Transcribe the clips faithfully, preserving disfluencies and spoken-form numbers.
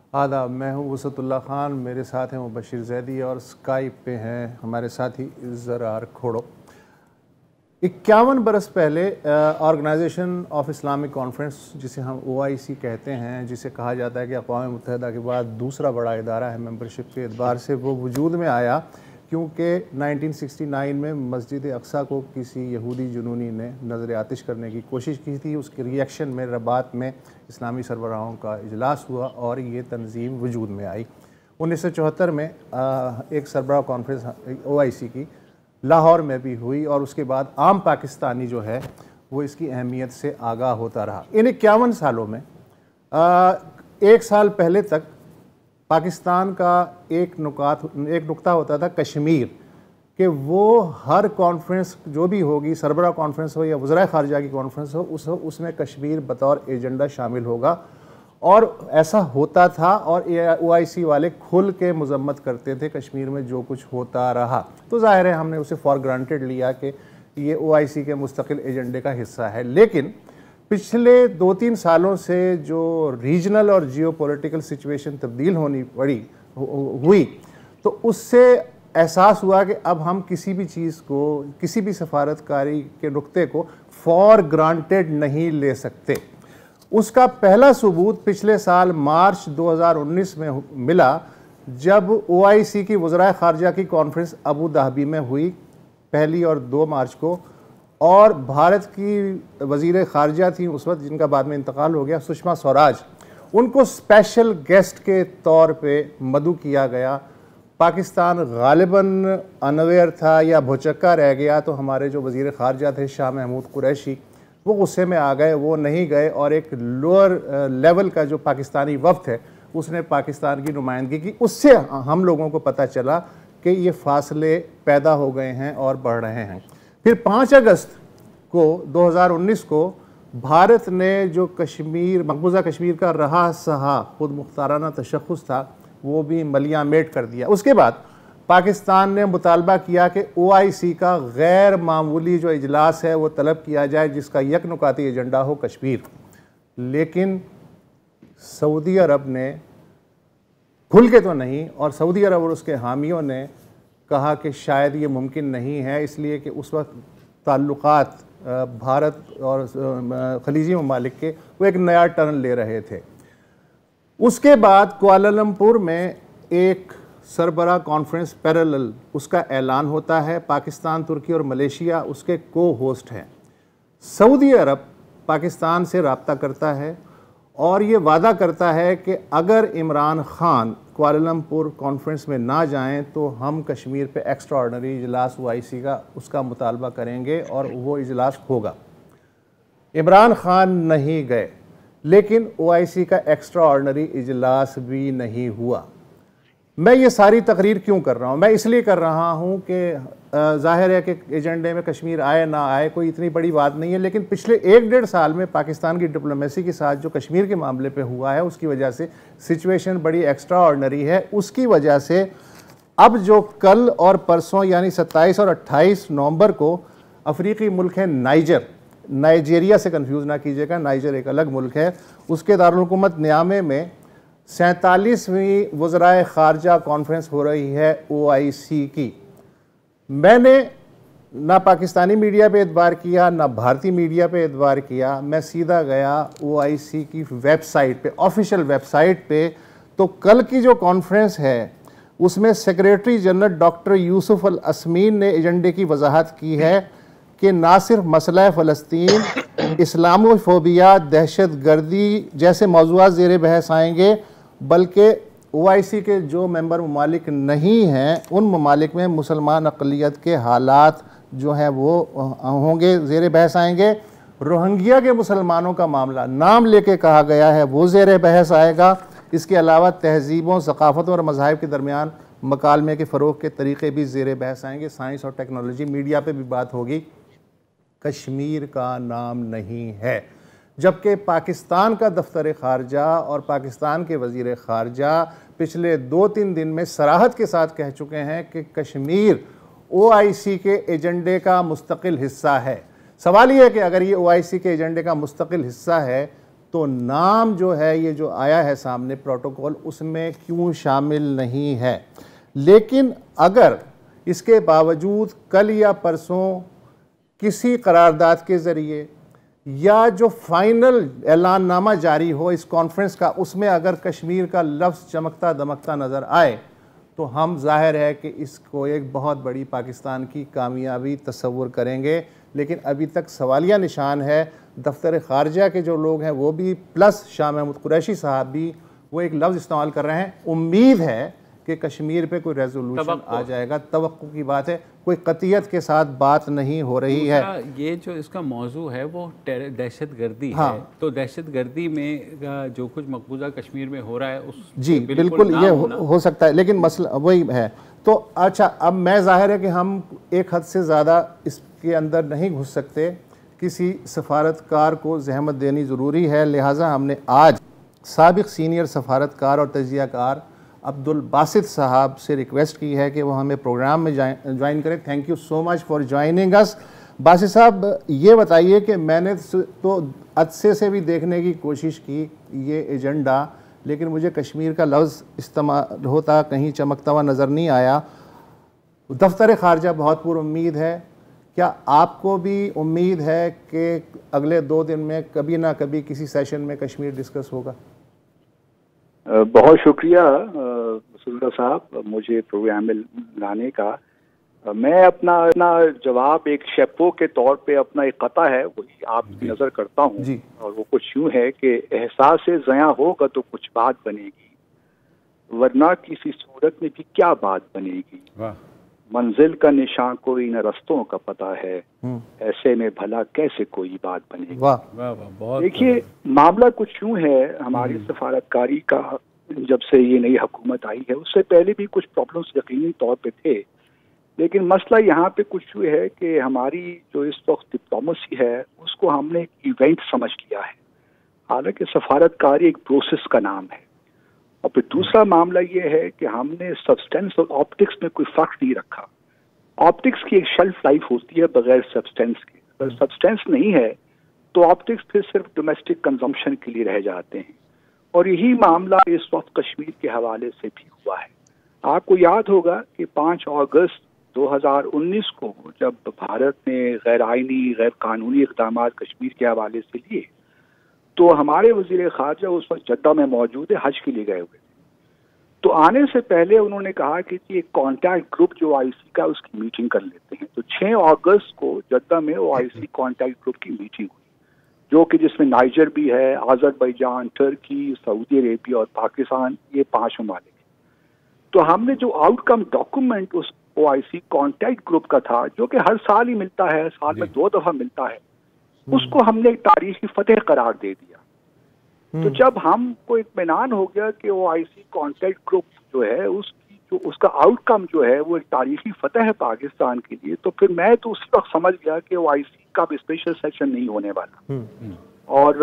आदाब, मैं हूँ वसतुल्ला ख़ान, मेरे साथ हैं मुबशिर ज़ैदी और स्काइप पे हैं हमारे साथी ज़रार खोड़ो। इक्यावन बरस पहले ऑर्गेनाइजेशन ऑफ इस्लामिक कॉन्फ्रेंस, जिसे हम ओ आई सी कहते हैं, जिसे कहा जाता है कि अक़वाम मुत्तहिदा के बाद दूसरा बड़ा इदारा है मेंबरशिप के एतबार से, वो वजूद में आया क्योंकि नाइनटीन सिक्सटी नाइन में मस्जिद अक्सा को किसी यहूदी जुनूनी ने नज़र आतिश करने की कोशिश की थी। उसके रिएक्शन में रबात में इस्लामी सरबराहों का इजलास हुआ और ये तंजीम वजूद में आई। उन्नीस सौ चौहत्तर में एक सरबराह कॉन्फ्रेंस ओ आई सी की लाहौर में भी हुई और उसके बाद आम पाकिस्तानी जो है वो इसकी अहमियत से आगाह होता रहा। इन इक्यावन सालों में आ, एक साल पहले तक पाकिस्तान का एक नुकात एक नुक्ता होता था कश्मीर, कि वो हर कॉन्फ्रेंस जो भी होगी, सरबराह कॉन्फ्रेंस हो या वज़राए ख़ारिजा की कॉन्फ्रेंस हो, उस उसमें कश्मीर बतौर एजेंडा शामिल होगा। और ऐसा होता था और ओ आई सी वाले खुल के मजम्मत करते थे कश्मीर में जो कुछ होता रहा। तो ज़ाहिर है हमने उसे फॉर ग्रांटेड लिया कि ये ओ आई सी के मुस्तकिल एजेंडे का हिस्सा है। लेकिन पिछले दो तीन सालों से जो रीजनल और जियो पॉलिटिकल सिचुएशन तब्दील होनी पड़ी हुई, तो उससे एहसास हुआ कि अब हम किसी भी चीज़ को, किसी भी सफारतकारी के नुक्ते को फॉर ग्रांटेड नहीं ले सकते। उसका पहला सबूत पिछले साल मार्च दो हज़ार उन्नीस में मिला, जब ओ आई सी की वज़राए ख़ारिजा की कॉन्फ्रेंस अबू धाबी में हुई पहली और दो मार्च को, और भारत की वज़ीर ख़ारिजा थी उस वक्त, जिनका बाद में इंतकाल हो गया, सुषमा स्वराज, उनको स्पेशल गेस्ट के तौर पे मदऊ किया गया। पाकिस्तान गालिबन अनअवेयर था या भुचक्का रह गया, तो हमारे जो वज़ीर ख़ारिजा थे शाह महमूद कुरैशी, वो गुस्से में आ गए, वो नहीं गए और एक लोअर लेवल का जो पाकिस्तानी वफ़द है उसने पाकिस्तान की नुमाइंदगी की। उससे हम लोगों को पता चला कि ये फासले पैदा हो गए हैं और बढ़ रहे हैं। फिर पाँच अगस्त को दो हज़ार उन्नीस को भारत ने जो कश्मीर, मकबूजा कश्मीर का रहा सहा खुद मुख्ताराना तशख़्ख़ुस था, वो भी मलिया मेट कर दिया। उसके बाद पाकिस्तान ने मुतालबा किया कि ओ आई सी का गैर मामूली जो इजलास है वो तलब किया जाए, जिसका यकनुकाती एजेंडा हो कश्मीर। लेकिन सऊदी अरब ने खुल के तो नहीं, और सऊदी अरब और उसके हामियों ने कहा कि शायद ये मुमकिन नहीं है, इसलिए कि उस वक्त ताल्लुकात भारत और खलीजी ममालिक के वो एक नया टर्न ले रहे थे। उसके बाद कुआलालंपुर में एक सरबराह कॉन्फ्रेंस पैरेलल, उसका ऐलान होता है। पाकिस्तान, तुर्की और मलेशिया उसके को होस्ट हैं। सऊदी अरब पाकिस्तान से रब्ता करता है और ये वादा करता है कि अगर इमरान ख़ान कुआलालंपुर कॉन्फ्रेंस में ना जाएं तो हम कश्मीर पे एक्स्ट्रा ऑर्डनरी इजलास ओ आई सी का उसका मुतालबा करेंगे और वो इजलास होगा। इमरान ख़ान नहीं गए, लेकिन ओ आई सी का एक्स्ट्रा ऑर्डनरी इजलास भी नहीं हुआ। मैं ये सारी तकरीर क्यों कर रहा हूँ? मैं इसलिए कर रहा हूँ कि ज़ाहिर है कि एजेंडे में कश्मीर आए ना आए कोई इतनी बड़ी बात नहीं है, लेकिन पिछले एक डेढ़ साल में पाकिस्तान की डिप्लोमेसी के साथ जो कश्मीर के मामले पे हुआ है, उसकी वजह से सिचुएशन बड़ी एक्स्ट्रा ऑर्डनरी है। उसकी वजह से अब जो कल और परसों यानी सत्ताईस और अट्ठाईस नवंबर को अफ्रीकी मुल्क है नाइजर, नाइजेरिया से कंफ्यूज ना कीजिएगा, नाइजर एक अलग मुल्क है, उसके दारुल हुकूमत नियामे में सैंतालीसवीं वज़राए ख़ारिजा कॉन्फ्रेंस हो रही है ओ आई सी की। मैंने ना पाकिस्तानी मीडिया पे एतबार किया, ना भारतीय मीडिया पे एतबार किया, मैं सीधा गया ओ आई सी की वेबसाइट पे, ऑफिशियल वेबसाइट पे। तो कल की जो कॉन्फ्रेंस है उसमें सेक्रेटरी जनरल डॉक्टर यूसुफ अल असमीन ने एजेंडे की वजाहत की है कि ना सिर्फ मसला फ़लस्तीन, इस्लामोफोबिया, दहशत गर्दी जैसे मौज़ूआत ज़ेर बहस आएंगे, बल्कि ओ आई सी के जो मेंबर ममालिक नहीं हैं उन ममालिक में मुसलमान अक़लियत के हालात जो हैं वो होंगे, ज़ेर बहस आएंगे। रोहिंग्या के मुसलमानों का मामला नाम लेके कहा गया है, वो ज़ेर बहस आएगा। इसके अलावा तहज़ीबों, सकाफ़तों और मज़ाहिब के दरमियान मकालमे के फ़रोग़ के तरीक़े भी ज़ेर बहस आएंगे। साइंस और टेक्नोलॉजी, मीडिया पे भी बात होगी। कश्मीर का नाम नहीं है, जबकि पाकिस्तान का दफ्तर ख़ारजा और पाकिस्तान के वज़ीर ख़ारजा पिछले दो तीन दिन में सराहत के साथ कह चुके हैं कि कश्मीर ओ आई सी के एजेंडे का मुस्तकिल हिस्सा है। सवाल ये है कि अगर ये ओ आई सी के एजेंडे का मुस्तकिल हिस्सा है तो नाम जो है ये जो आया है सामने प्रोटोकॉल उसमें क्यों शामिल नहीं है। लेकिन अगर इसके बावजूद कल या परसों किसी करारदाद के ज़रिए या जो फाइनल ऐलाननामा जारी हो इस कॉन्फ्रेंस का, उसमें अगर कश्मीर का लफ्ज़ चमकता दमकता नज़र आए तो हम जाहिर है कि इसको एक बहुत बड़ी पाकिस्तान की कामयाबी तस्वुर करेंगे। लेकिन अभी तक सवालिया निशान है, दफ्तर ख़ारजा के जो लोग हैं वो भी प्लस शाह महमूद कुरैशी साहब भी वो एक लफ्ज़ इस्तेमाल कर रहे हैं, उम्मीद है कि कश्मीर पे कोई रेजोल्यूशन आ जाएगा, तवक्को की बात है, कोई कतियत के साथ बात नहीं हो रही है। ये जो इसका मौजू है वो दहशत गर्दी हाँ। है, तो दहशत गर्दी में जो कुछ मकबूजा कश्मीर में हो रहा है उस जी बिल्कुल ये हो, हो सकता है, लेकिन मसला वही है। तो अच्छा, अब मैं जाहिर है कि हम एक हद से ज़्यादा इसके अंदर नहीं घुस सकते, किसी सफारतकार को जहमत देनी ज़रूरी है, लिहाजा हमने आज साबिक़ सीनियर सफारतकार और तजियाकार अब्दुल बासित साहब से रिक्वेस्ट की है कि वो हमें प्रोग्राम में ज्वाइन करें। Thank you so much for joining us. Basit साहब, ये बताइए कि मैंने तो अदसे से भी देखने की कोशिश की ये एजेंडा, लेकिन मुझे कश्मीर का लफ्ज़ इस्तेमाल होता कहीं चमकता हुआ नज़र नहीं आया। दफ्तर ख़ारजा बहुत पुरुम्मीद है, क्या आपको भी उम्मीद है कि अगले दो दिन में कभी ना कभी किसी सेशन में कश्मीर डिस्कस होगा? बहुत शुक्रिया रसूलुल्लाह साहब मुझे प्रोग्राम में लाने का। मैं अपना अपना जवाब एक शेफो के तौर पे अपना एक कता है वही आपकी नज़र करता हूँ, और वो कुछ यूँ है कि एहसास से ज़या होगा तो कुछ बात बनेगी, वरना किसी सूरत में भी क्या बात बनेगी। मंजिल का निशान कोई न रस्तों का पता है, ऐसे में भला कैसे कोई बात बनेगी। देखिए, मामला कुछ यूँ है, हमारी सफारतकारी का जब से ये नई हुकूमत आई है उससे पहले भी कुछ प्रॉब्लम्स यकीनी तौर पे थे, लेकिन मसला यहाँ पे कुछ यूँ है कि हमारी जो इस वक्त डिप्लोमेसी है उसको हमने एक इवेंट समझ लिया है, हालांकि सफारतकारी एक प्रोसेस का नाम है। और फिर दूसरा मामला ये है कि हमने सब्सटेंस और ऑप्टिक्स में कोई फर्क नहीं रखा। ऑप्टिक्स की एक शेल्फ लाइफ होती है बगैर सब्सटेंस के, अगर सब्सटेंस नहीं है तो ऑप्टिक्स फिर सिर्फ डोमेस्टिक कंजम्पशन के लिए रह जाते हैं, और यही मामला इस वक्त कश्मीर के हवाले से भी हुआ है। आपको याद होगा कि पाँच अगस्त दो हज़ार उन्नीस को जब भारत ने गैर आइनी गैर कानूनी इक़दाम कश्मीर के हवाले से लिए तो हमारे वज़ीर ख़ारजा उस वक्त जद्दा में मौजूद है, हज के लिए गए हुए थे। तो आने से पहले उन्होंने कहा कि एक कॉन्टैक्ट ग्रुप जो ओआईसी का उसकी मीटिंग कर लेते हैं। तो छह अगस्त को जद्दा में ओआईसी कॉन्टैक्ट ग्रुप की मीटिंग हुई, जो कि जिसमें नाइजर भी है, आज़रबाईजान, तुर्की, सऊदी अरेबिया और पाकिस्तान, ये पांच ममालिक। तो हमने जो आउटकम डॉक्यूमेंट उस ओआईसी कॉन्टैक्ट ग्रुप का था, जो कि हर साल ही मिलता है, साल में दो दफा मिलता है, उसको हमने एक तारीखी फतेह करार दे दिया। तो जब हमको इत्मीनान हो गया कि ओआईसी कॉन्टैक्ट ग्रुप जो है उसकी जो उसका आउटकम जो है वो एक तारीखी फतेह है पाकिस्तान के लिए, तो फिर मैं तो उसी वक्त समझ गया कि ओआईसी का भी स्पेशल सेशन नहीं होने वाला। और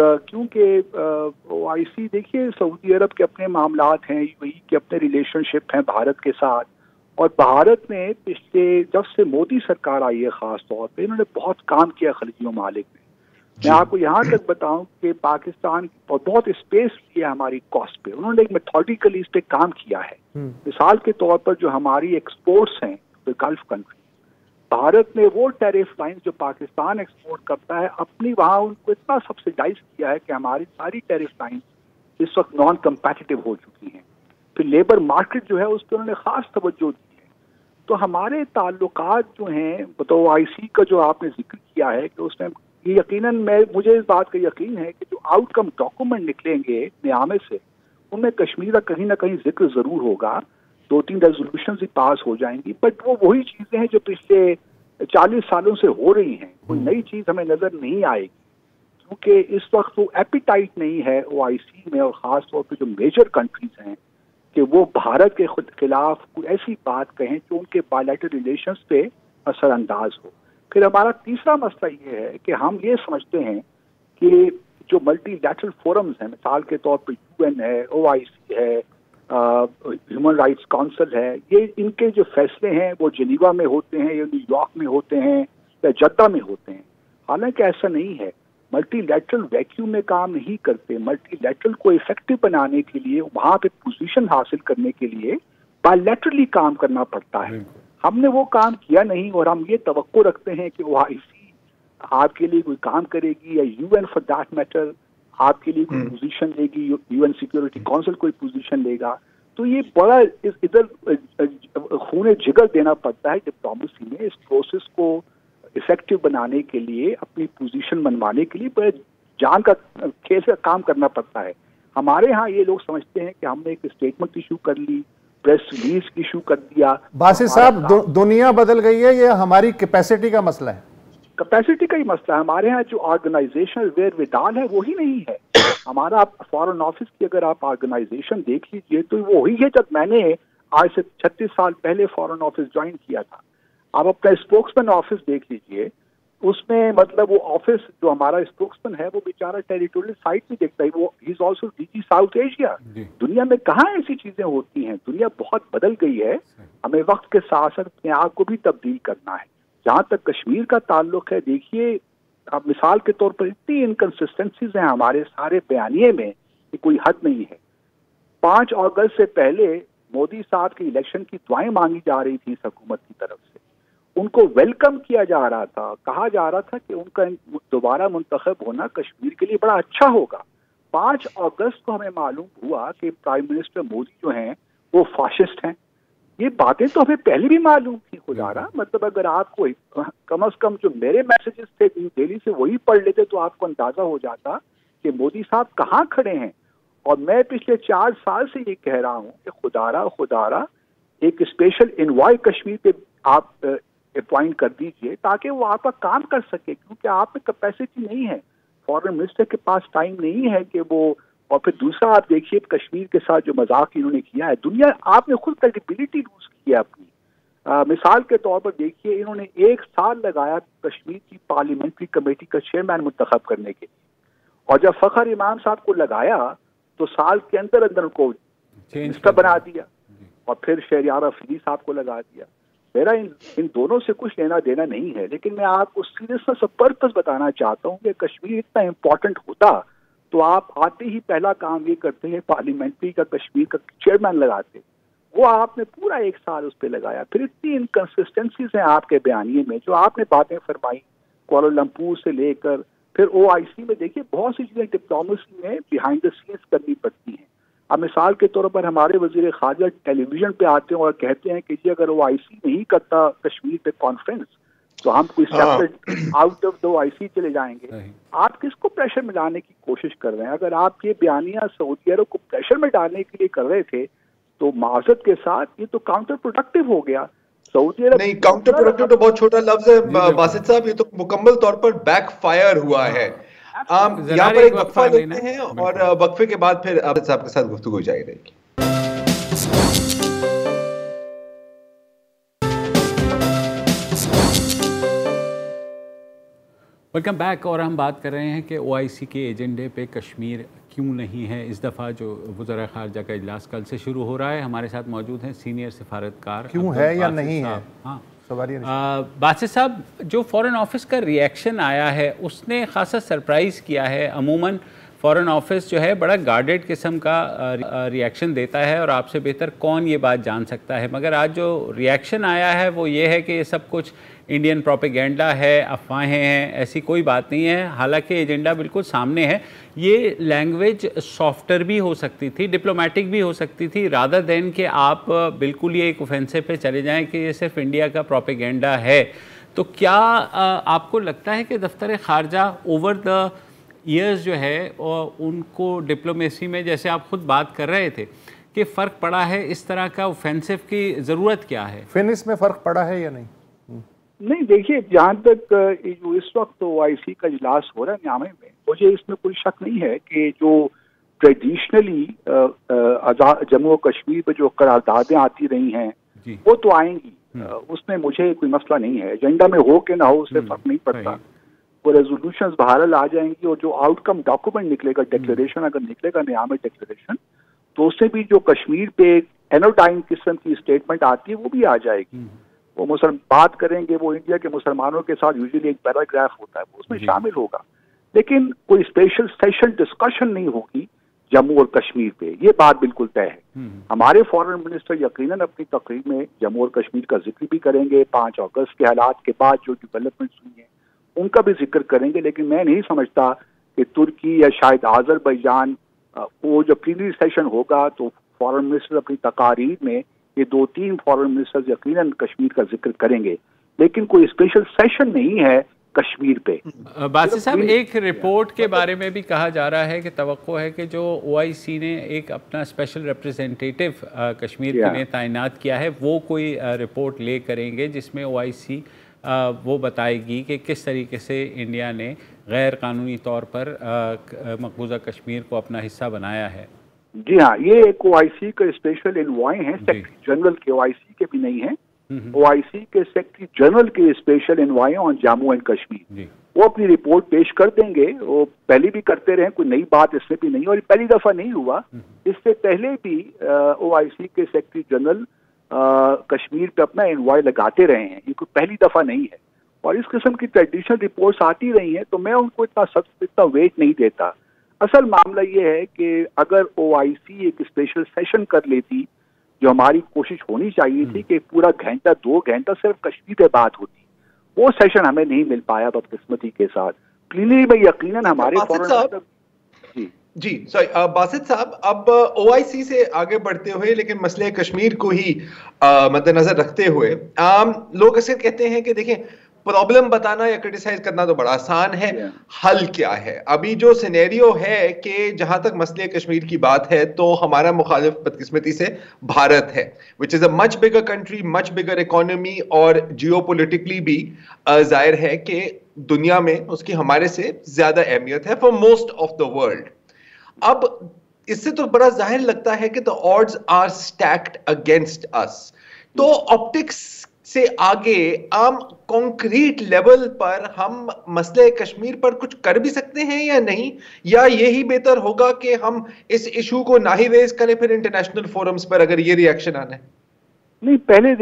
क्योंकि ओआईसी देखिए सऊदी अरब के अपने मामलात हैं, यूएई के अपने रिलेशनशिप हैं भारत के साथ, और भारत ने पिछले जब से मोदी सरकार आई है खास तौर पे इन्होंने बहुत काम किया खलीजी ममालिक में। मैं आपको यहाँ तक बताऊं कि पाकिस्तान बहुत स्पेस लिया हमारी कॉस्ट पे, उन्होंने एक मेथोडिकली इस पे काम किया है। मिसाल के तौर पर जो हमारी एक्सपोर्ट्स हैं तो गल्फ कंट्री, भारत ने वो टैरिफ लाइन जो पाकिस्तान एक्सपोर्ट करता है अपनी वहाँ उनको इतना सब्सिडाइज किया है कि हमारी सारी टैरिफ लाइन इस वक्त नॉन कम्पेटिटिव हो चुकी हैं। फिर लेबर मार्केट जो है उस पर उन्होंने खास तवज्जो दी है। तो हमारे ताल्लुकात जो हैं, तो ओआईसी का जो आपने जिक्र किया है कि उसमें ये यकीनन मैं मुझे इस बात का यकीन है कि जो आउटकम डॉक्यूमेंट निकलेंगे नियामे से उनमें कश्मीर का कहीं ना कहीं जिक्र जरूर होगा, दो तीन रेजोल्यूशन भी पास हो जाएंगी, बट वो वही चीजें हैं जो पिछले चालीस सालों से हो रही हैं, कोई नई चीज हमें नजर नहीं आएगी, क्योंकि इस वक्त वो एपिटाइट नहीं है ओआईसी में और खास तौर पर जो मेजर कंट्रीज हैं कि वो भारत के खुद खिलाफ कोई ऐसी बात कहें जो उनके बायलैटरल रिलेशंस पे असरअंदाज हो। फिर हमारा तीसरा मसला ये है कि हम ये समझते हैं कि जो मल्टीलैटरल फोरम्स हैं, मिसाल के तौर पर यूएन है, ओआईसी है, ह्यूमन राइट्स काउंसिल है, ये इनके जो फैसले हैं वो जिनीवा में होते हैं या न्यूयॉर्क में होते हैं या जद्दा में होते हैं। हालांकि ऐसा नहीं है। मल्टीलैटरल वैक्यूम में काम नहीं करते। मल्टीलैटरल को इफेक्टिव बनाने के लिए, वहां पे पोजीशन हासिल करने के लिए बायलैटरली काम करना पड़ता है। हमने वो काम किया नहीं और हम ये तवक्को रखते हैं कि ओआईसी आपके लिए कोई काम करेगी, या यूएन फॉर दैट मैटर आपके लिए कोई पोजीशन लेगी, यूएन सिक्योरिटी काउंसिल कोई पोजीशन लेगा। तो ये बड़ा इस इधर खूने जिगर देना पड़ता है डिप्लोमेसी में, इस प्रोसेस को इफेक्टिव बनाने के लिए, अपनी पोजीशन बनवाने के लिए बड़े जान का खेल का काम करना पड़ता है। हमारे यहाँ ये लोग समझते हैं कि हमने एक स्टेटमेंट इशू कर ली, प्रेस रिलीज इशू कर दिया। बासित साहब, दु, दुनिया बदल गई है, ये हमारी कैपेसिटी का मसला है। कैपेसिटी का ही मसला है। हमारे यहाँ जो ऑर्गेनाइजेशनल वेयर विदाल है वही नहीं है। हमारा फॉरेन ऑफिस की अगर आप ऑर्गेनाइजेशन देख लीजिए तो वो वही है जब मैंने आज से छत्तीस साल पहले फॉरेन ऑफिस ज्वाइन किया था। आप अपना स्पोक्समैन ऑफिस देख लीजिए, उसमें मतलब वो ऑफिस जो हमारा स्पोक्समैन है वो बेचारा टेरिटोरियल साइट भी देखता है, वो ही is also DG South Asia. दुनिया में कहाँ ऐसी चीजें होती हैं? दुनिया बहुत बदल गई है। हमें वक्त के साथ साथ अपने आप को भी तब्दील करना है। जहाँ तक कश्मीर का ताल्लुक है, देखिए अब मिसाल के तौर पर इतनी इनकंसिस्टेंसीज हैं हमारे सारे बयानिए में कि कोई हद नहीं है। पांच अगस्त से पहले मोदी साहब के इलेक्शन की दुआएं मांगी जा रही थी हुकूमत की तरफ से, उनको वेलकम किया जा रहा था, कहा जा रहा था कि उनका दोबारा मुंतखब होना कश्मीर के लिए बड़ा अच्छा होगा। पांच अगस्त को हमें मालूम हुआ कि प्राइम मिनिस्टर मोदी जो हैं वो फाशिस्ट हैं। ये बातें तो हमें पहले भी मालूम थी खुदारा। मतलब अगर आपको कम से कम जो मेरे मैसेजेस थे न्यू दिल्ली से वही पढ़ लेते तो आपको अंदाजा हो जाता कि मोदी साहब कहाँ खड़े हैं। और मैं पिछले चार साल से ये कह रहा हूँ कि खुदारा खुदारा एक स्पेशल इनवॉय कश्मीर पे आप अपॉइंट कर दीजिए ताकि वो आपका काम कर सके, क्योंकि आप में कैपेसिटी नहीं है। फॉरेन मिनिस्टर के पास टाइम नहीं है कि वो। और फिर दूसरा आप देखिए कश्मीर के साथ जो मजाक इन्होंने किया है, दुनिया आपने खुद क्रेडिबिलिटी लूज की है अपनी। आ, मिसाल के तौर पर देखिए इन्होंने एक साल लगाया कश्मीर की पार्लियामेंट्री कमेटी का चेयरमैन मुंतखब करने के लिए, और जब फखर इमाम साहब को लगाया तो साल के अंदर अंदर उनको मिनिस्टर बना दिया, और फिर शहरियार अफरीदी साहब को लगा दिया। मेरा इन इन दोनों से कुछ लेना देना नहीं है, लेकिन मैं आपको सीरियसनेस ऑफ पर्पस बताना चाहता हूँ कि कश्मीर इतना इम्पोर्टेंट होता तो आप आते ही पहला काम ये करते हैं पार्लियामेंट्री का कश्मीर का चेयरमैन लगाते। वो आपने पूरा एक साल उस पर लगाया। फिर इतनी इनकंसिस्टेंसीज हैं आपके बयानिए में, जो आपने बातें फरमाई कुआलालंपुर से लेकर फिर ओआईसी में, देखिए बहुत सी चीजें डिप्लोमेसी में बिहाइंड द सीन्स करनी पड़ती हैं। अब मिसाल के तौर पर हमारे वजीर खारजा टेलीविजन पे आते हैं और कहते हैं कि जी अगर ओआईसी नहीं करता कश्मीर पे कॉन्फ्रेंस तो हम कोई separate out of the OIC चले जाएंगे। आप किसको प्रेशर में डालने की कोशिश कर रहे हैं? अगर आप ये बयानिया सऊदी अरब को प्रेशर में डालने के लिए कर रहे थे तो माजरत के साथ ये तो काउंटर प्रोडक्टिव हो गया। सऊदी अरब नहीं, काउंटर प्रोडक्टिव तो बहुत छोटा लफ्ज है बासित साहब, ये तो मुकम्मल तौर पर बैकफायर हुआ है। हम यहाँ पर एक वक्फा लेते हैं और वक्फे के बाद फिर बासित साहब के साथ गुफ्तगू जारी रहेगी। Welcome back. और हम बात कर रहे हैं कि ओआईसी के एजेंडे पे कश्मीर क्यों नहीं है। इस दफ़ा जो वज़ीर ख़ारजा का इजलास कल से शुरू हो रहा है, हमारे साथ मौजूद हैं सीनियर सिफारतकार। क्यों है या नहीं है? हाँ सवाल बासित साहब, जो फ़ॉरेन ऑफिस का रिएक्शन आया है उसने ख़ासा सरप्राइज़ किया है। अमूमन फ़ॉरेन ऑफिस जो है बड़ा गार्डेड किस्म का रिएक्शन देता है और आपसे बेहतर कौन ये बात जान सकता है, मगर आज जो रिएक्शन आया है वो ये है कि ये सब कुछ इंडियन प्रोपेगेंडा है, अफवाहें हैं, ऐसी कोई बात नहीं है। हालांकि एजेंडा बिल्कुल सामने है। ये लैंग्वेज सॉफ्टर भी हो सकती थी, डिप्लोमेटिक भी हो सकती थी, रादर देन कि आप बिल्कुल ये एक ऑफेंसिव पे चले जाएं कि ये सिर्फ इंडिया का प्रोपेगेंडा है। तो क्या आपको लगता है कि दफ्तर ख़ारजा ओवर द ईयर्स जो है और उनको डिप्लोमेसी में, जैसे आप खुद बात कर रहे थे, कि फ़र्क पड़ा है? इस तरह का ऑफेंसिव की ज़रूरत क्या है? फिनिश में फ़र्क पड़ा है या नहीं? नहीं, देखिए जहाँ तक जो इस वक्त ओआईसी का इजलास हो रहा है न्यामे में, मुझे इसमें कोई शक नहीं है कि जो ट्रेडिशनली जम्मू और कश्मीर पे जो करारदादें आती रही हैं वो तो आएंगी, उसमें मुझे कोई मसला नहीं है। एजेंडा में हो के ना हो उससे फर्क नहीं पड़ता। वो रेजोल्यूशंस बहरहाल आ जाएंगी और जो आउटकम डॉक्यूमेंट निकलेगा, डिक्लेरेशन अगर निकलेगा न्यामे डिक्लेरेशन, तो उससे भी जो कश्मीर पे एनोटाइन किस्म की स्टेटमेंट आती है वो भी आ जाएगी। वो मुसलमान बात करेंगे, वो इंडिया के मुसलमानों के साथ यूजुअली एक पैराग्राफ होता है, वो उसमें शामिल होगा। लेकिन कोई स्पेशल सेशन डिस्कशन नहीं होगी जम्मू और कश्मीर पे, ये बात बिल्कुल तय है। हमारे फॉरेन मिनिस्टर यकीनन अपनी तकरीर में जम्मू और कश्मीर का जिक्र भी करेंगे, पाँच अगस्त के हालात के बाद जो डेवलपमेंट्स हुई हैं उनका भी जिक्र करेंगे, लेकिन मैं नहीं समझता कि तुर्की या शायद आज़रबाईजान, वो जब प्लीनरी सेशन होगा तो फॉरेन मिनिस्टर अपनी तकारीर में ये दो तीन फॉरेन मिनिस्टर्स यकीनन कश्मीर का जिक्र करेंगे, लेकिन कोई स्पेशल सेशन नहीं है कश्मीर पे। बासित साहब, एक रिपोर्ट के बारे में भी कहा जा रहा है कि तवक्को है कि जो ओ आई सी ने एक अपना स्पेशल रिप्रेजेंटेटिव कश्मीर के लिए तैनात किया है, वो कोई रिपोर्ट ले करेंगे जिसमें ओ आई सी वो बताएगी कि किस तरीके से इंडिया ने गैर कानूनी तौर पर मकबूजा कश्मीर को अपना हिस्सा बनाया है। जी हाँ, ये एक ओ आई सी का स्पेशल एनवॉय हैं, सेक्रेटरी जनरल के, ओ आई सी के भी नहीं है, ओ आई सी के सेक्रेटरी जनरल के special envoy on Jammu and Kashmir. वो अपनी रिपोर्ट पेश कर देंगे, वो पहले भी करते रहे, कोई नई बात इसमें भी नहीं, और पहली दफा नहीं हुआ, इससे पहले भी ओ आई सी के सेक्रेटरी जनरल कश्मीर पे अपना एनवॉय लगाते रहे हैं, ये कोई पहली दफा नहीं है, और इस किस्म की ट्रेडिशनल रिपोर्ट्स आती रही हैं, तो मैं उनको इतना सख्त इतना वेट नहीं देता। असल मामला ये है कि अगर ओ आई सी एक स्पेशल सेशन कर लेती, जो हमारी कोशिश होनी चाहिए थी कि पूरा घंटा दो घंटा सिर्फ कश्मीर पे बात होती, वो सेशन हमें नहीं मिल पाया बदकिस्मती के साथ। प्लीनरी में यकीनन हमारे फॉरेन जी जी सॉरी बासित साहब, अब ओ आई सी से आगे बढ़ते हुए लेकिन मसले कश्मीर को ही मद्देनजर रखते हुए आम लोग अक्सर कहते हैं कि देखें, प्रॉब्लम बताना या क्रिटिसाइज करना तो बड़ा आसान है, हल क्या है? अभी जो सिनेरियो है कि जहां तक मसले कश्मीर की बात है तो हमारा मुखालिफ बदकिस्मती से भारत है, which is a much bigger country, much bigger economy, और जियोपॉलिटिकली भी जाहिर है कि दुनिया में उसकी हमारे से ज्यादा अहमियत है for most of the world. अब इससे तो बड़ा जाहिर लगता है कि the odds are stacked against us, तो ऑप्टिक्स से आगे आम कॉन्क्रीट लेवल पर हम मसले कश्मीर पर कुछ कर भी सकते हैं या नहीं, या यही बेहतर होगा कि हम इस इशू को ना ही रेज करें फिर इंटरनेशनल फोरम्स पर, अगर ये रिएक्शन आना है? नहीं, पहले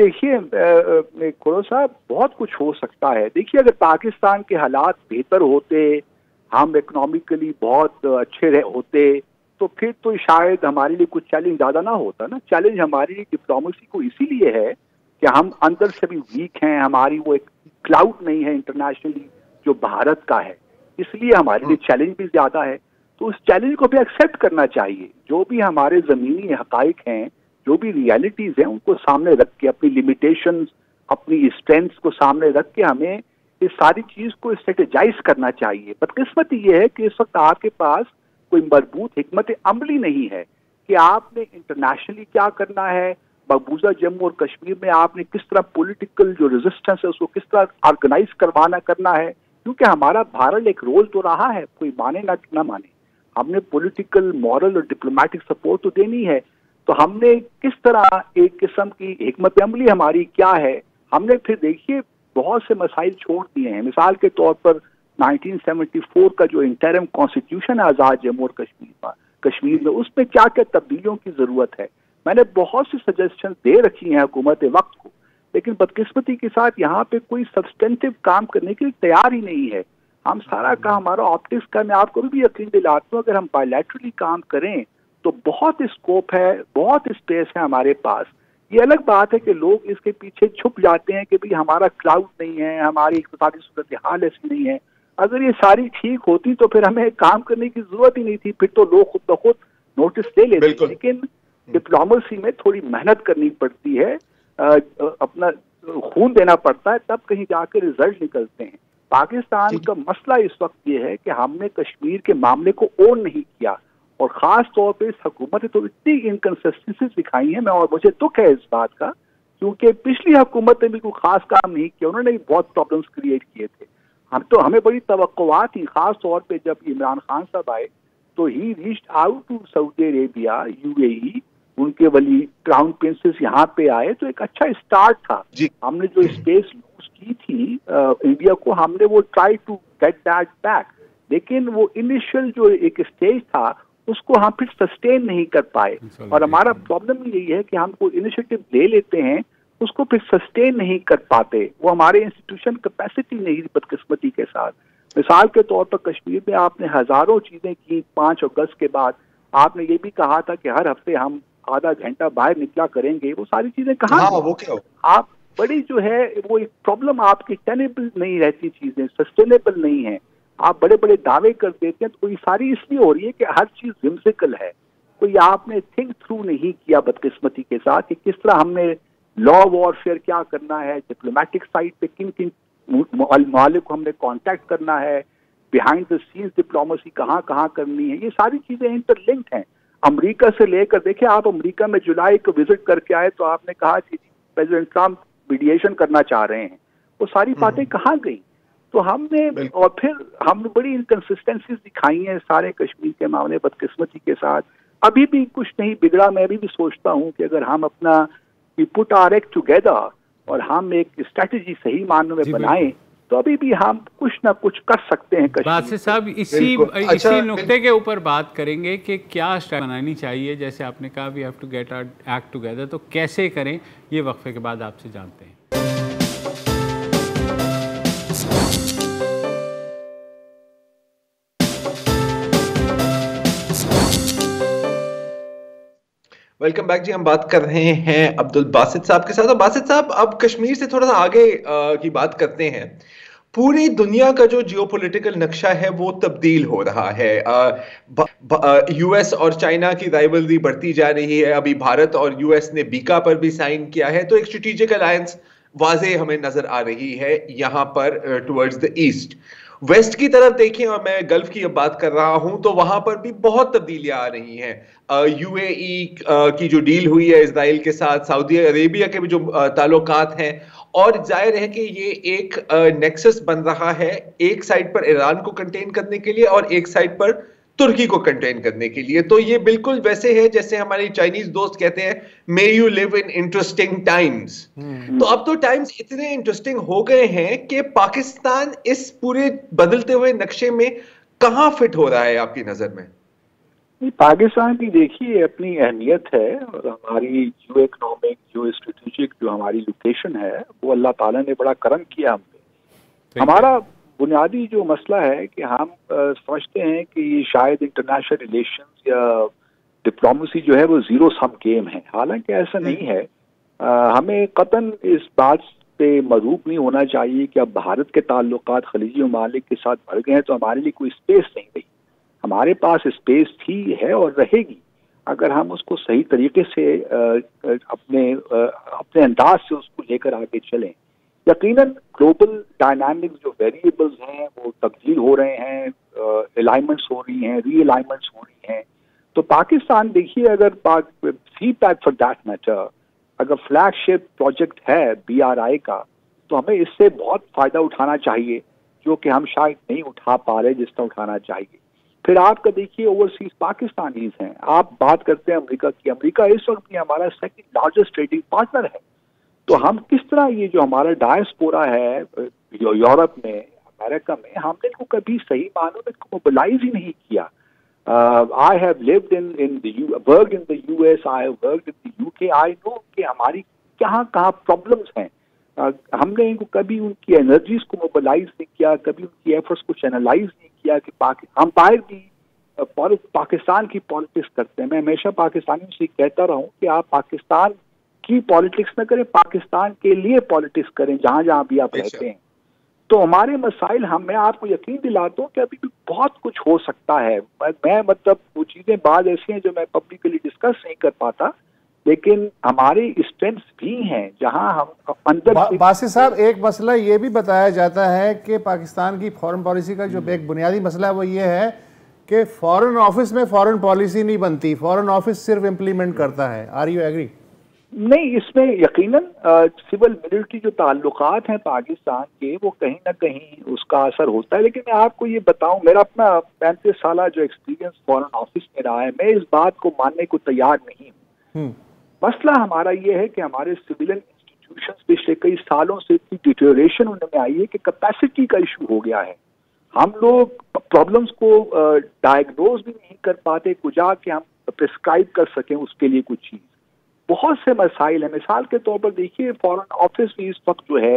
देखिए खोड़ो साहब, बहुत कुछ हो सकता है। देखिए, अगर पाकिस्तान के हालात बेहतर होते, हम इकोनॉमिकली बहुत अच्छे रहे होते, तो फिर तो शायद हमारे लिए कुछ चैलेंज ज्यादा ना होता ना। चैलेंज हमारी डिप्लोमेसी को इसीलिए है कि हम अंदर से भी वीक हैं, हमारी वो एक क्लाउड नहीं है इंटरनेशनली जो भारत का है, इसलिए हमारे लिए चैलेंज भी ज्यादा है। तो उस चैलेंज को भी एक्सेप्ट करना चाहिए। जो भी हमारे जमीनी हकाइक हैं, जो भी रियलिटीज हैं, उनको सामने रख के, अपनी लिमिटेशंस, अपनी स्ट्रेंथ्स को सामने रख के हमें इस सारी चीज को स्ट्रेटेजाइज करना चाहिए। बदकिस्मती ये है कि इस वक्त आपके पास कोई मजबूत हिकमत अमली नहीं है कि आपने इंटरनेशनली क्या करना है, मकबूजा जम्मू और कश्मीर में आपने किस तरह पॉलिटिकल जो रेजिस्टेंस है उसको किस तरह ऑर्गेनाइज करवाना करना है। क्योंकि हमारा भारत एक रोल तो रहा है, कोई माने ना ना माने, हमने पॉलिटिकल, मॉरल और डिप्लोमेटिक सपोर्ट तो देनी है। तो हमने किस तरह, एक किस्म की हिकमत अमली हमारी क्या है, हमने फिर देखिए बहुत से मसाइल छोड़ दिए हैं। मिसाल के तौर पर नाइनटीन सेवेंटी फोर का जो इंटरिम कॉन्स्टिट्यूशन है आज़ाद जम्मू और कश्मीर में कश्मीर में उसमें क्या क्या तब्दीलियों की जरूरत है, मैंने बहुत सी सजेशन दे रखी हैं हुकूमत वक्त को, लेकिन बदकिस्मती के साथ यहाँ पे कोई सब्सटेंटिव काम करने के लिए तैयार ही नहीं है। हम सारा काम हमारा ऑप्टिक्स का, मैं आपको भी यकीन दिलाता हूँ, अगर हम बायलैटरली काम करें तो बहुत स्कोप है, बहुत स्पेस है हमारे पास। ये अलग बात है कि लोग इसके पीछे छुप जाते हैं कि भाई हमारा क्लाउड नहीं है, हमारी इक़्तिसादी सूरत हाल ऐसी नहीं है। अगर ये सारी ठीक होती तो फिर हमें काम करने की जरूरत ही नहीं थी, फिर तो लोग खुद ब खुद नोटिस ले लेते। लेकिन डिप्लोमेसी में थोड़ी मेहनत करनी पड़ती है, अपना खून देना पड़ता है, तब कहीं जाकर रिजल्ट निकलते हैं। पाकिस्तान का मसला इस वक्त ये है कि हमने कश्मीर के मामले को ओन नहीं किया, और खास तौर पे इस हुकूमत ने तो इतनी इनकंसिस्टेंसीज दिखाई है, मैं और मुझे दुख है इस बात का, क्योंकि पिछली हुकूमत ने भी कोई खास काम नहीं किया, उन्होंने भी बहुत प्रॉब्लम्स क्रिएट किए थे। हम तो हमें बड़ी तवक्कुआत थी, खास तौर पे जब इमरान खान साहब आए तो he reached out to Saudi Arabia, UAE, उनके वली क्राउन प्रिंसेस यहाँ पे आए, तो एक अच्छा स्टार्ट था। हमने जो स्पेस लूज की थी आ, इंडिया को, हमने वो try to get that back, लेकिन वो इनिशियल जो एक स्टेज था उसको हम फिर सस्टेन नहीं कर पाए। और हमारा प्रॉब्लम यही है कि हम कोई इनिशिएटिव ले लेते हैं, उसको फिर सस्टेन नहीं कर पाते, वो हमारे इंस्टीट्यूशन कैपेसिटी नहीं, बदकिस्मती के साथ। मिसाल के तौर पर कश्मीर में आपने हजारों चीजें की। पाँच अगस्त के बाद आपने ये भी कहा था कि हर हफ्ते हम आधा घंटा बाहर निकला करेंगे, वो सारी चीजें कहाँ? हाँ, वो क्या? आप बड़ी जो है वो एक प्रॉब्लम आपकी टेनेबल नहीं रहती, चीजें सस्टेनेबल नहीं है। आप बड़े बड़े दावे कर देते हैं, तो ये सारी इसलिए हो रही है कि हर चीज whimsical है। कोई आपने थिंक थ्रू नहीं किया बदकिस्मती के साथ कि किस तरह हमने लॉ वॉरफेयर क्या करना है, डिप्लोमेटिक साइड पे किन किन मालिक को हमने कांटेक्ट करना है, बिहाइंड द सीन्स डिप्लोमेसी कहाँ कहाँ करनी है। ये सारी चीजें इंटरलिंक्ड हैं। अमेरिका से लेकर देखिए, आप अमेरिका में जुलाई को विजिट करके आए तो आपने कहा कि प्रेसिडेंट ट्रम्प मीडिएशन करना चाह रहे हैं, वो सारी बातें कहाँ गई? तो हमने और फिर हमने बड़ी इनकंसिस्टेंसीज दिखाई हैं सारे कश्मीर के मामले बदकिस्मती के साथ। अभी भी कुछ नहीं बिगड़ा। मैं अभी भी सोचता हूँ कि अगर हम अपना पुट आवर एक्ट टुगेदर और हम एक स्ट्रेटजी सही मानों में बनाएं तो अभी भी हम कुछ ना कुछ कर सकते हैं। बासित साहब, इसी अच्छा, इसी नुक्ते के ऊपर बात करेंगे कि क्या स्ट्रेटजी बनानी चाहिए। जैसे आपने कहा we have to get our act together, तो कैसे करें, ये वक्फे के बाद आपसे जानते हैं। वेलकम बैक जी। हम बात कर रहे हैं अब्दुल बासित साहब के साथ। और बासित साहब, अब कश्मीर से थोड़ा सा आगे आ, की बात करते हैं। पूरी दुनिया का जो जियोपॉलिटिकल नक्शा है वो तब्दील हो रहा है। यूएस और चाइना की राइवलरी बढ़ती जा रही है। अभी भारत और यूएस ने बीका पर भी साइन किया है, तो एक स्ट्रेटेजिक अलायंस वाज़े हमें नजर आ रही है यहाँ पर टुवर्ड्स द ईस्ट। वेस्ट की तरफ देखें, और मैं गल्फ की अब बात कर रहा हूं, तो वहां पर भी बहुत तब्दीलियां आ रही हैं। यूएई की जो डील हुई है इजराइल के साथ, सऊदी अरेबिया के भी जो ताल्लुकात हैं, और जाहिर है कि ये एक नेक्सस बन रहा है, एक साइड पर ईरान को कंटेन करने के लिए और एक साइड पर तुर्की को कंटेन करने के लिए। तो ये बिल्कुल वैसे है जैसे हमारे चाइनीज दोस्त कहते हैं, may you live in interesting times. तो अब तो टाइम्स इतने इंटरेस्टिंग हो गए हैं कि पाकिस्तान इस पूरे बदलते हुए नक्शे में कहां फिट हो रहा है आपकी नजर में? पाकिस्तान की देखिए अपनी अहमियत है, और हमारी जो इकोनॉमिक जो स्ट्रेटेजिक जो हमारी लोकेशन है वो अल्लाह ताला ने बड़ा करम किया हम पे। हमारा बुनियादी जो मसला है कि हम समझते हैं कि ये शायद इंटरनेशनल रिलेशंस या डिप्लोमेसी जो है वो जीरो सम गेम है। हालांकि ऐसा नहीं है। आ, हमें कतन इस बात पे मरूब नहीं होना चाहिए कि अब भारत के ताल्लुकात खलीजी ममालिक के साथ बढ़ गए हैं तो हमारे लिए कोई स्पेस नहीं रही। हमारे पास स्पेस थी, है और रहेगी, अगर हम उसको सही तरीके से आ, अपने आ, अपने अंदाज से उसको लेकर आगे चलें। यकीनन ग्लोबल डायनामिक्स जो वेरिएबल्स हैं वो तब्दील हो रहे हैं, अलाइनमेंट्स हो रही हैं, री अलाइनमेंट्स हो रही हैं। तो पाकिस्तान देखिए, अगर CPEC for that matter अगर फ्लैगशिप प्रोजेक्ट है बी आर आई का, तो हमें इससे बहुत फायदा उठाना चाहिए, जो कि हम शायद नहीं उठा पा रहे जिस तरह उठाना चाहिए। फिर आपका देखिए ओवरसीज पाकिस्तानीज हैं। आप बात करते हैं अमेरिका की, अमेरिका इस वक्त भी हमारा सेकंड लार्जेस्ट ट्रेडिंग पार्टनर है। तो हम किस तरह ये जो हमारा डायस्पोरा है यूरोप में, अमेरिका में, हमने इनको कभी सही मानों में इसको मोबिलाइज ही नहीं किया। I have lived in in the work in the US, I have worked in the UK, I know कि हमारी कहाँ कहाँ प्रॉब्लम्स हैं। uh, हमने इनको कभी उनकी एनर्जीज को मोबिलाइज नहीं किया, कभी उनकी एफर्ट्स को चैनलाइज नहीं किया कि हम बाहर भी uh, पाकिस्तान की पॉलिटिक्स करते हैं। मैं हमेशा पाकिस्तानियों से कहता रहा हूँ कि आप पाकिस्तान की पॉलिटिक्स न करें, पाकिस्तान के लिए पॉलिटिक्स करें जहां जहां भी आप रहते हैं। तो हमारे मसाइल, हम मैं आपको यकीन दिलाता हूँ कि अभी भी बहुत कुछ हो सकता है। मैं मतलब वो चीजें बाद ऐसी हैं जो मैं पब्लिकली डिस्कस नहीं कर पाता, लेकिन हमारी स्ट्रेंथ्स भी हैं जहां हम अंदर बा, बासित साहब, एक मसला ये भी बताया जाता है कि पाकिस्तान की फॉरेन पॉलिसी का जो एक बुनियादी मसला है वो ये है कि फॉरेन ऑफिस में फॉरेन पॉलिसी नहीं बनती, फॉरेन ऑफिस सिर्फ इम्प्लीमेंट करता है। Are you agree? नहीं, इसमें यकीनन सिविल मिलिट्री जो ताल्लुकात हैं पाकिस्तान के, वो कहीं ना कहीं उसका असर होता है। लेकिन मैं आपको ये बताऊं, मेरा अपना पैंतीस साल जो एक्सपीरियंस फॉरेन ऑफिस में रहा है, मैं इस बात को मानने को तैयार नहीं हूँ। मसला हमारा ये है कि हमारे सिविलियन इंस्टीट्यूशंस पिछले कई सालों से इतनी डिटेरियोरेशन उनमें आई है कि कैपेसिटी का इशू हो गया है। हम लोग प्रॉब्लम्स को डायग्नोज भी नहीं कर पाते, कुछ कि हम प्रिस्क्राइब कर सकें उसके लिए कुछ चीज। बहुत से मसाइल हैं। मिसाल के तौर पर देखिए, फॉरेन ऑफिस भी इस वक्त जो है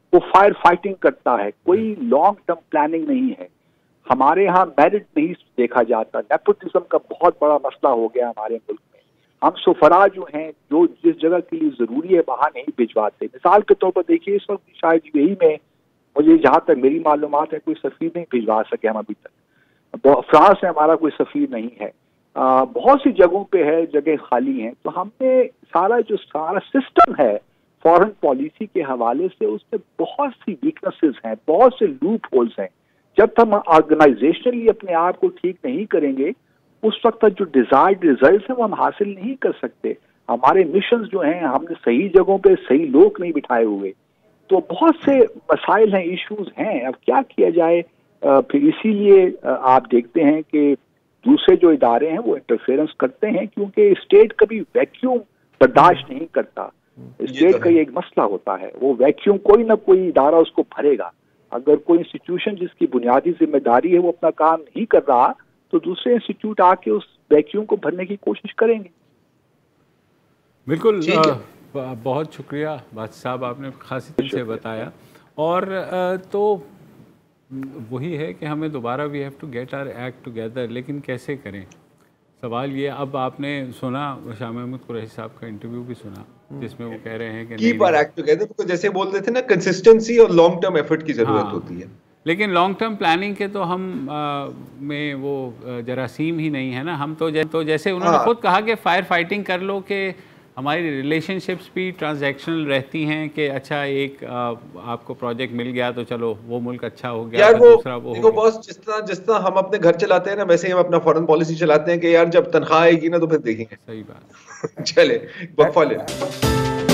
वो फायर फाइटिंग करता है, कोई लॉन्ग टर्म प्लानिंग नहीं है। हमारे यहाँ मेरिट नहीं देखा जाता, नेपोटिज्म का बहुत बड़ा मसला हो गया हमारे मुल्क में। हम सुफरा जो हैं, जो जिस जगह के लिए जरूरी है वहां नहीं भिजवाते। मिसाल के तौर पर देखिए, इस वक्त शायद यही में, मुझे जहां तक मेरी मालूमात है, कोई सफीर नहीं भिजवा सके हम अभी तक। फ्रांस में हमारा कोई सफीर नहीं है, आ, बहुत सी जगहों पे है, जगह खाली हैं। तो हमने सारा जो सारा सिस्टम है फॉरेन पॉलिसी के हवाले से, उसमें बहुत सी वीकनेसेस हैं, बहुत से लूप होल्स हैं। जब तक हम ऑर्गेनाइजेशनली अपने आप को ठीक नहीं करेंगे, उस वक्त तक जो डिजायर्ड रिजल्ट है वो हम हासिल नहीं कर सकते। हमारे मिशन जो हैं, हमने सही जगहों पे सही लोग नहीं बिठाए हुए, तो बहुत से मसाइल हैं, इश्यूज हैं। अब क्या किया जाए? फिर इसीलिए आप देखते हैं कि दूसरे जो इदारे हैं वो इंटरफेरेंस करते हैं, क्योंकि स्टेट कभी वैक्यूम बर्दाश्त नहीं करता। स्टेट का ये एक मसला होता है, वो वैक्यूम कोई ना कोई इदारा उसको भरेगा। अगर कोई इंस्टीट्यूशन जिसकी बुनियादी जिम्मेदारी है वो अपना काम नहीं कर रहा, तो दूसरे इंस्टीट्यूट आके उस वैक्यूम को भरने की कोशिश करेंगे। बिल्कुल, बहुत शुक्रिया बादशाह साहब, आपने खासी दिल से बताया। और तो वही है कि हमें दोबारा we have to get our act together, लेकिन कैसे करें? सवाल ये, अब आपने सुना शाह महमूद कुरैशी साहब का इंटरव्यू भी सुना, जिसमें वो कह रहे हैं कि कीप आवर एक्ट टुगेदर, तो जैसे बोल रहे थे ना, कंसिस्टेंसी और लॉन्ग टर्म एफर्ट की जरूरत हाँ, होती है। लेकिन लॉन्ग टर्म प्लानिंग के तो हम आ, में वो जरासीम ही नहीं है ना। हम तो, जै, तो जैसे उन्होंने हाँ। खुद कहा कि फायर फाइटिंग कर लो, कि हमारी रिलेशनशिप्स भी ट्रांजैक्शनल रहती हैं, कि अच्छा एक आ, आपको प्रोजेक्ट मिल गया तो चलो वो मुल्क अच्छा हो गया, यार वो, दूसरा वो देखो बॉस, जिस तरह जिस तरह हम अपने घर चलाते हैं ना, वैसे ही हम अपना फॉरेन पॉलिसी चलाते हैं कि यार जब तनख्वाह आएगी ना तो फिर देखेंगे। सही बात। चले वक्फा ले।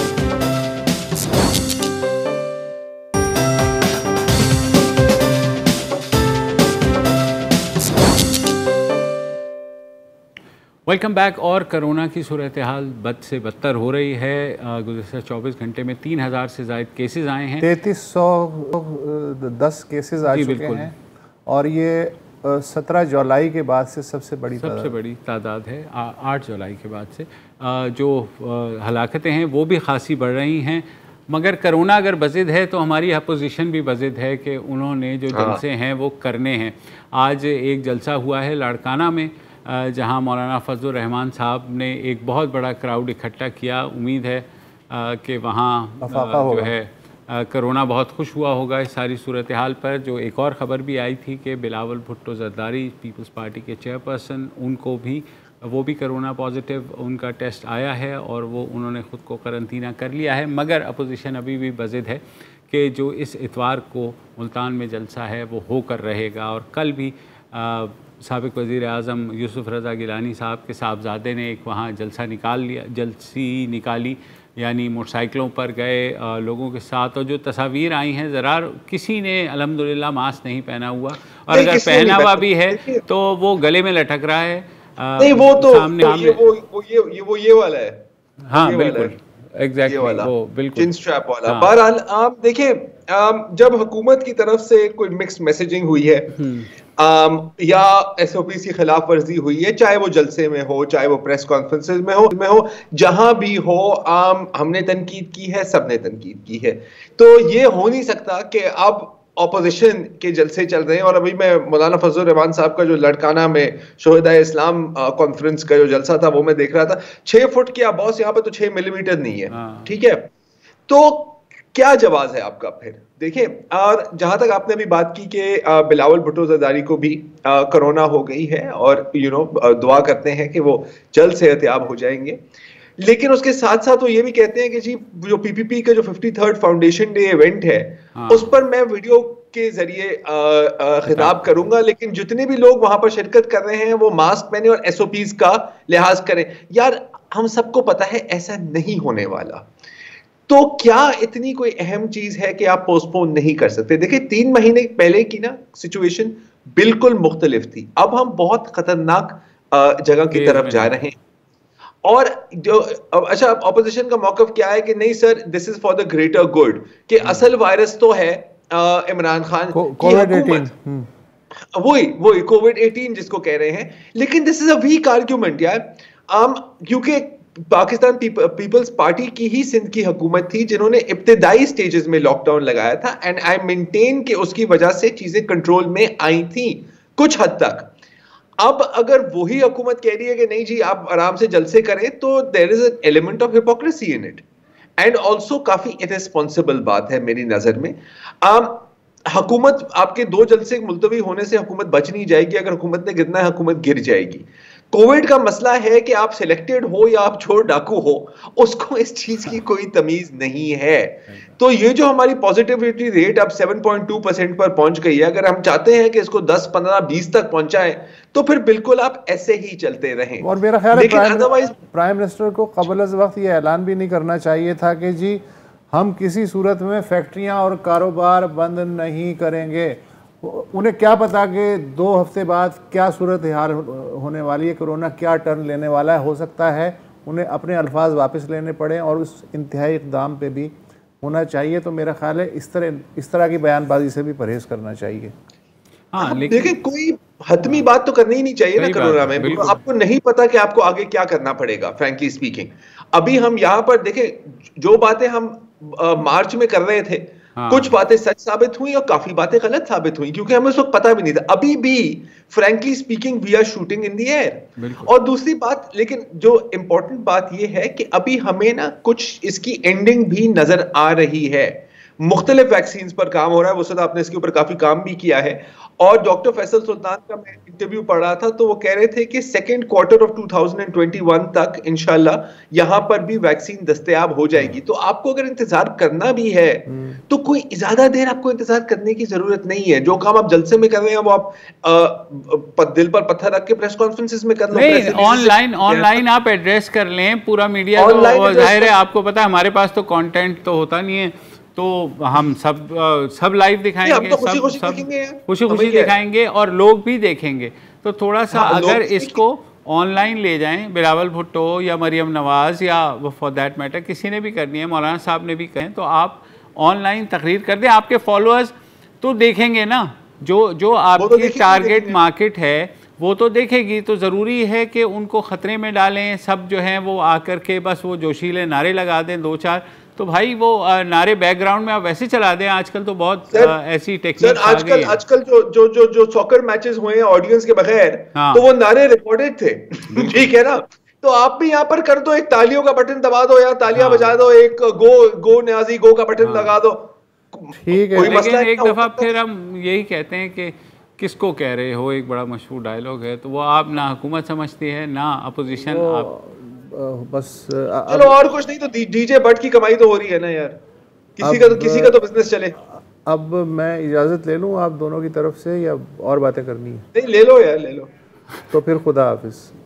Welcome back. और कोरोना की सूरत हाल बद से बदतर हो रही है। गुज़श्ता चौबीस घंटे में तीन हज़ार से ज़ायद केसेस आए हैं, तैंतीस सौ दस केसेस आ चुके हैं, और ये सत्रह जुलाई के बाद से सबसे बड़ी सबसे बड़ी तादाद है। आठ जुलाई के बाद से जो हलाकतें हैं वो भी खासी बढ़ रही हैं। मगर कोरोना अगर बज़िद है तो हमारी अपोजिशन भी बज़िद है कि उन्होंने जो जलसे हैं वो करने हैं। आज एक जलसा हुआ है लाड़काना में, जहां मौलाना फजलुर रहमान साहब ने एक बहुत बड़ा क्राउड इकट्ठा किया। उम्मीद है कि वहाँ जो है कोरोना बहुत खुश हुआ होगा इस सारी सूरत हाल पर। जो एक और ख़बर भी आई थी कि बिलावल भुट्टो जरदारी, पीपल्स पार्टी के चेयरपर्सन, उनको भी वो भी कोरोना पॉजिटिव उनका टेस्ट आया है और वो उन्होंने ख़ुद को करंतना कर लिया है। मगर अपोजिशन अभी भी बज़िद है कि जो इस इतवार को मुल्तान में जलसा है वो होकर रहेगा। और कल भी साबिक़ वज़ीर आज़म यूसुफ़ रज़ा गिलानी साहब के साहबजादे ने एक वहाँ जलसा निकाल लिया जलसी निकाली यानी मोटरसाइकिलों पर गए आ, लोगों के साथ। और जो तस्वीर आई हैं, ज़रा किसी ने अल्हम्दुलिल्लाह मास्क नहीं पहना हुआ, और अगर पहना हुआ भी है तो वो गले में लटक रहा है। आ, नहीं वो तो सामने वो ये वो, वो ये ये वो ये वाला है। हाँ बिल्कुल, एग्जैक्टली वो बिल्कुल चिन स्ट्रैप वाला। बहरहाल आप देखिए, जब हुकूमत की तरफ से कोई मिक्स मैसेजिंग हुई है Um, या एसओपी की खिलाफ वर्जी हुई है, चाहे वो जलसे में हो, चाहे वो प्रेस कॉन्फ्रेंसेस में हो में हो जहां भी हो, um, हमने तनकीद की है, सबने तनकीद की है। तो ये हो नहीं सकता कि अब ऑपोजिशन के जलसे चल रहे हैं। और अभी मैं मौलाना फजलुर रहमान साहब का जो लड़काना में शोहदा इस्लाम कॉन्फ्रेंस का जो जलसा था वो मैं देख रहा था। छह फुट की बॉस यहाँ पे तो छह मिलीमीटर नहीं है, ठीक है। तो क्या जवाब है आपका? फिर देखिए, और जहां तक आपने अभी बात की कि बिलावल भुट्टो जरदारी को भी कोरोना हो गई है, और यू नो दुआ करते हैं कि वो जल्द सेहतयाब हो जाएंगे। लेकिन उसके साथ साथ वो ये भी कहते हैं कि जी जो पीपीपी का जो fifty third foundation day event है, हाँ। उस पर मैं वीडियो के जरिए खिताब करूंगा, लेकिन जितने भी लोग वहां पर शिरकत कर रहे हैं वो मास्क पहने और एसओपीज का लिहाज करें। यार हम सबको पता है ऐसा नहीं होने वाला। तो क्या इतनी कोई अहम चीज है कि आप पोस्टपोन नहीं कर सकते? देखिए, तीन महीने पहले की ना सिचुएशन बिल्कुल मुख्तलिफ थी। अब हम बहुत खतरनाक जगह की तरफ जा रहे हैं। और जो अच्छा, ऑपोजिशन का मौकफ क्या है कि नहीं sir, this is for the greater good, कि असल वायरस तो है इमरान खान की हुकूमत, वही वही कोविड एटीन जिसको कह रहे हैं। लेकिन this is a weak argument यार, um, क्योंकि पाकिस्तान पीपल्स पार्टी की ही सिंध की हुकूमत थी जिन्होंने इब्तिदाई स्टेजेस में लॉकडाउन लगाया था, एंड आई मेंटेन कि उसकी वजह से चीजें कंट्रोल में आई थी कुछ हद तक। अब अगर वही हुकूमत कह रही है कि नहीं जी आप आराम से जलसे करें, तो there is an element of hypocrisy in it, and also काफी इररिस्पॉन्सिबल बात है मेरी नजर में। um, हुकूमत आपके दो जलसे मुलतवी होने से हुकूमत बच नहीं जाएगी, अगर हुकूमत ने गिरना है हुकूमत गिर जाएगी। कोविड का मसला है कि आप सिलेक्टेड हो या आप चोर डाकू हो, उसको इस चीज की कोई तमीज नहीं है। तो ये जो हमारी पॉजिटिविटी रेट अब सात पॉइंट दो परसेंट पर पहुंच गई है, अगर हम चाहते हैं कि इसको दस, पंद्रह, बीस तक पहुंचाएं तो फिर बिल्कुल आप ऐसे ही चलते रहें। और मेरा ख्याल है प्राइम, अदरवाइज प्राइम मिनिस्टर को कबल अज़ वक्त ये ऐलान भी नहीं करना चाहिए था कि जी हम किसी सूरत में फैक्ट्रियां और कारोबार बंद नहीं करेंगे। उन्हें क्या पता कि दो हफ्ते बाद क्या सूरत हाल होने वाली है, कोरोना क्या टर्न लेने वाला है। हो सकता है उन्हें अपने अल्फाज वापस लेने पड़े और उस इंतहाई इक़दाम पे भी होना चाहिए। तो मेरा ख्याल है इस तरह इस तरह की बयानबाजी से भी परहेज़ करना चाहिए। हाँ, लेकिन देखिए कोई हतमी बात तो करनी ही नहीं चाहिए ना कोरोना में। आपको नहीं पता कि आपको आगे क्या करना पड़ेगा। फ्रैंकली स्पीकिंग, अभी हम यहाँ पर देखें, जो बातें हम आ, मार्च में कर रहे थे, हाँ। कुछ बातें सच साबित हुई और काफी बातें गलत साबित हुई, क्योंकि हमें उस वक्त पता भी नहीं था। अभी भी frankly speaking we are shooting in the air. और दूसरी बात, लेकिन जो इंपॉर्टेंट बात यह है कि अभी हमें ना कुछ इसकी एंडिंग भी नजर आ रही है। मुख्तलिफ वैक्सीन पर काम हो रहा है, वो सदा आपने इसके ऊपर काफी काम भी किया है। और डॉक्टर फैसल सुल्तान का मैं इंटरव्यू पढ़ रहा था, तो वो कह रहे थे कि सेकेंड क्वार्टर ऑफ दो हज़ार इक्कीस तक इंशाल्लाह यहां पर भी वैक्सीन दस्तयाब हो जाएगी। तो आपको अगर इंतजार करना भी है तो कोई ज्यादा देर आपको इंतजार करने की जरूरत नहीं है। जो काम आप जल्द में कर रहे हैं वो आप आ, दिल पर पत्थर रख के प्रेस कॉन्फ्रेंसेस में कर लो, ऑनलाइन ऑनलाइन आप एड्रेस कर लें पूरा मीडिया। तो जाहिर है आपको पता है हमारे पास तो कंटेंट तो होता नहीं है, तो हम सब सब लाइव दिखाएंगे, तो सब सब खुशी खुशी दिखाएंगे और लोग भी देखेंगे। तो थोड़ा सा हाँ, अगर इसको ऑनलाइन ले जाएं, बिलावल भुट्टो या मरियम नवाज़ या फॉर दैट मैटर किसी ने भी करनी है, मौलाना साहब ने भी कहें, तो आप ऑनलाइन तकरीर कर दें। आपके फॉलोअर्स तो देखेंगे ना, जो जो आपकी टारगेट मार्केट है वो तो देखेगी। तो ज़रूरी है कि उनको ख़तरे में डालें। सब जो हैं वो आकर के बस वो जोशीले नारे लगा दें दो चार, तो भाई वो नारे बैकग्राउंड में आप वैसे चला दें। आजकल तो बहुत सर, ऐसी टेक्निक आजकल आजकल जो जो जो जो सॉकर मैचेस हुए हैं ऑडियंस के बगैर, हाँ। तो वो नारे रिकॉर्डेड थे। ठीक है ना, तो आप भी यहाँ पर कर दो, एक तालियों का बटन दबा दो या तालियां हाँ। बजा दो, एक गो गो न्याजी गो का बटन हाँ। लगा दो, ठीक है। लेकिन एक दफा फिर हम यही कहते हैं कि किसको कह रहे हो, एक बड़ा मशहूर डायलॉग है, तो वो आप ना हुकूमत समझती है ना अपोजिशन। आप बस चलो और कुछ नहीं तो डीजे बट की कमाई तो हो रही है ना यार, किसी का तो किसी का तो बिजनेस चले। अब मैं इजाजत ले लूं आप दोनों की तरफ से या और बातें करनी है? नहीं, ले लो यार, ले लो। तो फिर खुदा हाफिज।